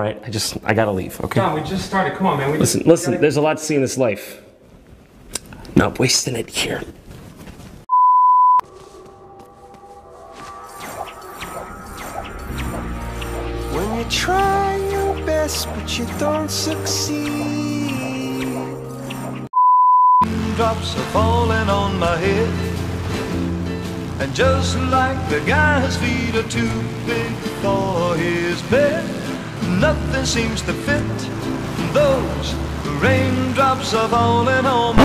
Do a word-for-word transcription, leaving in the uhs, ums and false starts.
All right, I just, I gotta leave, okay? John, we just started. Come on, man. We Listen, just, listen, gotta... there's a lot to see in this life. Not wasting it here. When you try your best but you don't succeed, drops are falling on my head, and just like the guy's feet are too big for his bed, nothing seems to fit. Those raindrops are falling on my